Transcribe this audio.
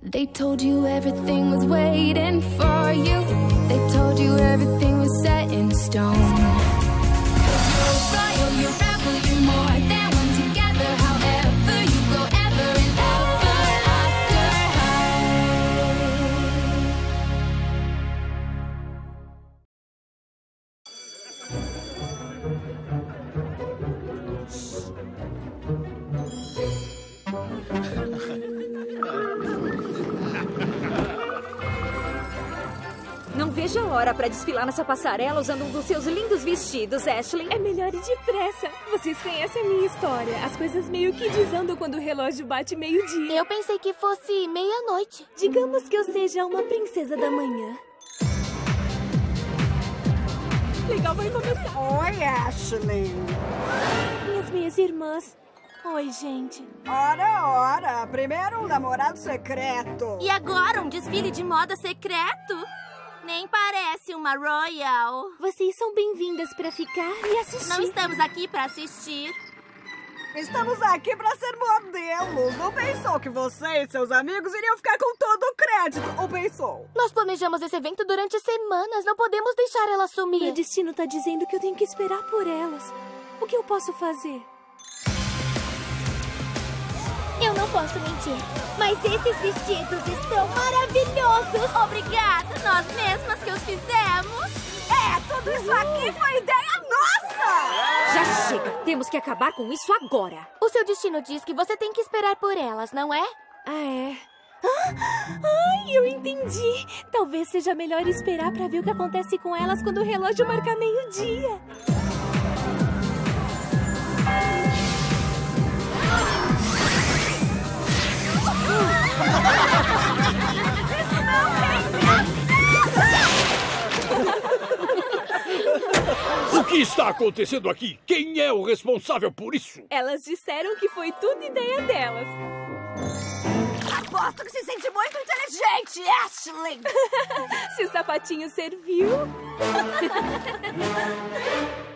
They told you everything was waiting for you. They told you everything was set in stone. 'Cause you're royal, you're rebel, you're more than one together. However you go ever and ever after Não vejo a hora pra desfilar nessa passarela usando um dos seus lindos vestidos, Ashley. É melhor ir depressa. Vocês conhecem a minha história. As coisas meio que desandam quando o relógio bate meio-dia. Eu pensei que fosse meia-noite. Digamos que eu seja uma princesa da manhã. Legal, vai começar. Oi, Ashley. Minhas meias irmãs. Oi, gente. Ora. Primeiro um namorado secreto. E agora um desfile de moda secreto? Nem parece uma Royal. Vocês são bem-vindas pra ficar e assistir. Não estamos aqui pra assistir. Estamos aqui pra ser modelos. Não pensou que você e seus amigos iriam ficar com todo o crédito? Ou pensou? Nós planejamos esse evento durante semanas. Não podemos deixar ela sumir. Meu destino tá dizendo que eu tenho que esperar por elas. O que eu posso fazer? Eu não posso mentir, mas esses vestidos estão maravilhosos. Obrigada, nós mesmas que os fizemos. Tudo isso aqui foi ideia nossa! Já chega! Temos que acabar com isso agora. O seu destino diz que você tem que esperar por elas, não é? Ah, é? Ai, eu entendi. Talvez seja melhor esperar pra ver o que acontece com elas quando o relógio marcar meio-dia. O que está acontecendo aqui? Quem é o responsável por isso? Elas disseram que foi tudo ideia delas. Aposto que se sente muito inteligente, Ashley! Se o sapatinho serviu...